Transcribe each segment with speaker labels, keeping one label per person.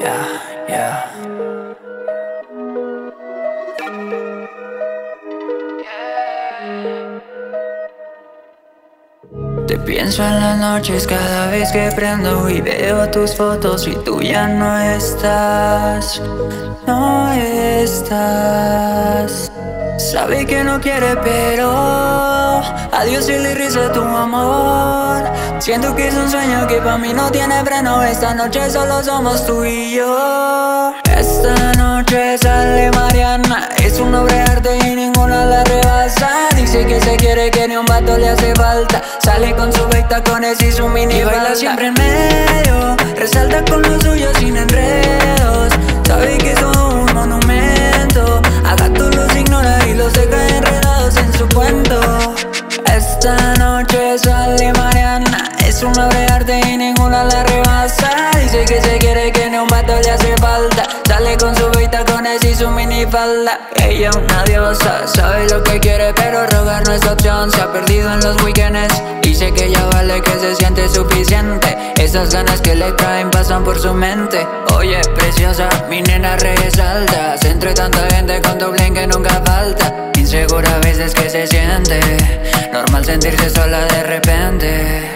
Speaker 1: yeah. Te pienso en las noches cada vez que prendo y veo tus fotos y tú ya no estás, no estás. Sabe que no quiere pero a Dios se le reza tu amor. Siento que es un sueño que pa' mí no tiene freno. Esta noche solo somos tú y yo. Esta noche sale Mariana, es una obra de arte y ninguna la rebasa. Dice que se quiere, que ni un vato le hace falta. Sale con su tacones y su mini y baila siempre en medio. Resalta con lo suyo sin enredos. Sabe que es todo un monumento. A gatos los ignora y los deja enredados en su cuento. Esta noche sale Mariana, es una obra de arte y ninguna la rebasa. Dice que se quiere, que ni un vato le hace falta. Sale con su tacones y su minifalda. Ella una diosa, sabe lo que quiere pero rogar no es opción. Se ha perdido en los weekends, dice que ya vale, que se siente suficiente. Esas ganas que le traen pasan por su mente. Oye, preciosa, mi nena resaltas. Entre tanta gente con tu bling que nunca falta. Insegura a veces que se siente, normal sentirse sola de repente.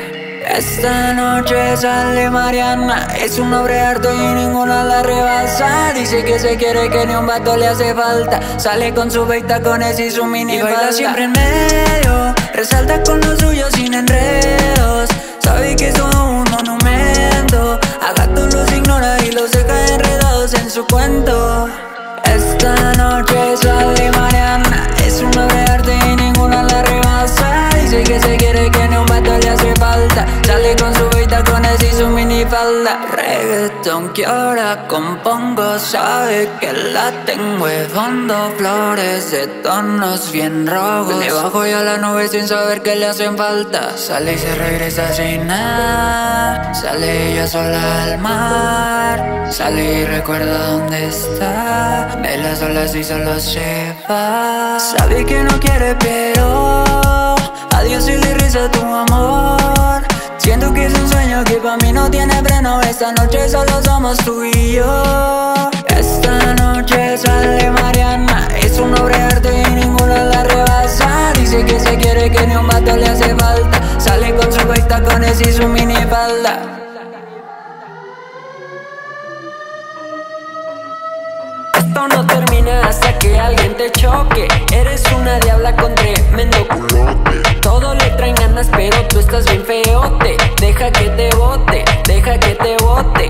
Speaker 1: Esta noche sale Mariana, es una obra de arte y ninguna la rebasa. Dice que se quiere, que ni un vato le hace falta. Sale con su tacones y su mini y baila siempre en medio. Resalta con lo suyo sin enredos. Sabe que es todo un monumento. A gatos los ignora y los deja enredados en su cuento. Esta noche sale Mariana, es una obra de arte y ninguna la rebasa. Dice que se quiere, que ni un vato le hace falta. Sale con su tacones y su minifalda. Reggaeton que ahora compongo, sabe que la tengo de fondo. Flores de tonos bien rojos. Le bajo ya la nube sin saber que le hacen falta. Sale y se regresa sin nada. Sale ella sola al mar. Sale y recuerda dónde está. Ve las olas y solo se va. Sabe que no quiere pero a Dios se le reza tu amor. Siento que es un sueño que pa' mí no tiene freno. Esta noche solo somos tú y yo. Esta noche sale Mariana, es una obra de arte y ninguna la rebasa. Dice que se quiere, que ni un vato le hace falta. Sale con su tacones y su minifalda.
Speaker 2: Esto no termina hasta que alguien te choque. Eres una diabla con tremendo culote. Todo le traen ganas pero tú estás bien feote. Deja que te bote, deja que te bote.